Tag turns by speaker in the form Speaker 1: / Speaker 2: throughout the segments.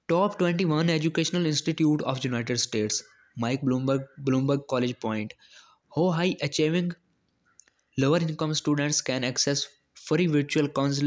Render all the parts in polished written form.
Speaker 1: Top 21 Educational Institute of United States. Mike Bloomberg College Point. How high achieving lower income students can access free virtual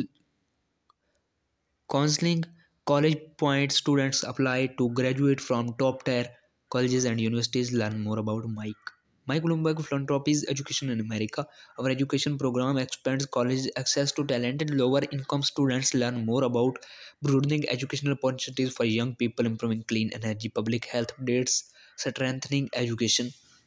Speaker 1: counseling. College Point students apply to graduate from top tier colleges and universities. Learn more about Mike. Mike Bloomberg Philanthropies Education in America. Our education program expands college access to talented lower income students. Learn more about broadening educational opportunities for young people, improving clean energy, public health updates, strengthening education,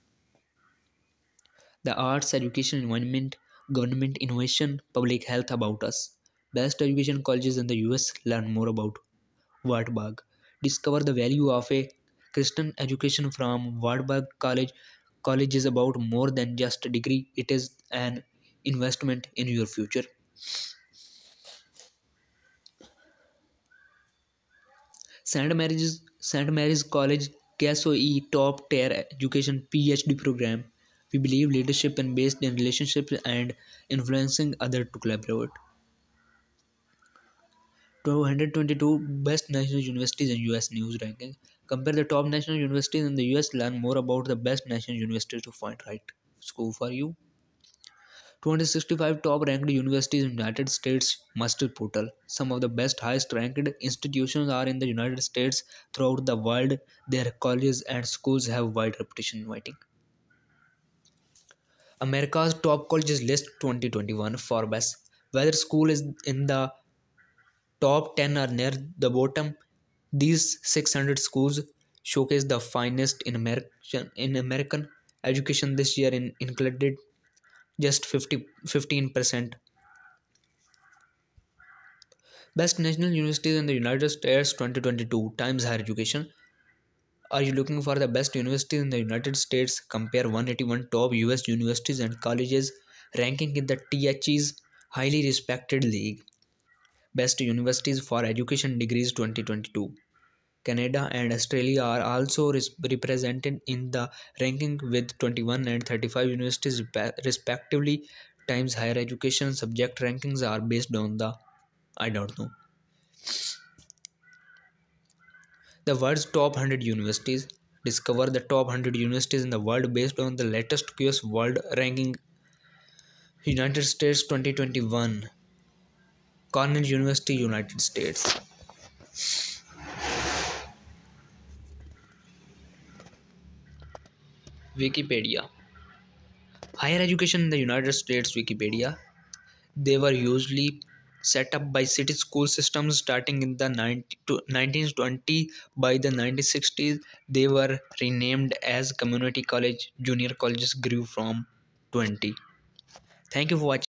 Speaker 1: the arts, education, environment, government innovation, public health about us. Best education colleges in the US. Learn more about Wartburg. Discover the value of a Christian education from Wartburg College. College is about more than just a degree, it is an investment in your future. St. Mary's College KSOE top tier education PhD program. We believe leadership and based in relationships and influencing others to collaborate. 222 best national universities in US news ranking. Compare the top national universities in the US. Learn more about the best national universities to find right school for you. 265 top ranked universities in the United States Master Portal. Some of the best highest ranked institutions are in the United States. Throughout the world, their colleges and schools have wide reputation inviting. America's top colleges list 2021 Forbes. Whether school is in the top 10 or near the bottom, these 600 schools showcase the finest in American education this year included just 15%. Best national universities in the United States 2022 Times Higher Education. Are you looking for the best universities in the United States? Compare 181 top US universities and colleges ranking in the THE's highly respected league. Best universities for education degrees 2022. Canada and Australia are also represented in the ranking with 21 and 35 universities respectively. Times Higher Education subject rankings are based on the I don't know. The world's top 100 universities. Discover the top 100 universities in the world based on the latest QS World Ranking. United States 2021. Cornell University, United States. Wikipedia. Higher education in the United States. Wikipedia. They were usually set up by city school systems starting in the 1920s. By the 1960s, they were renamed as community college. Junior colleges grew from 20. Thank you for watching.